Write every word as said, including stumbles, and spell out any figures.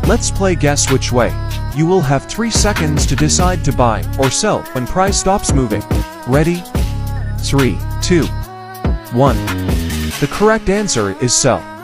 Let's play guess which way. You will have three seconds to decide to buy or sell when price stops moving. Ready? three, two, one. The correct answer is sell.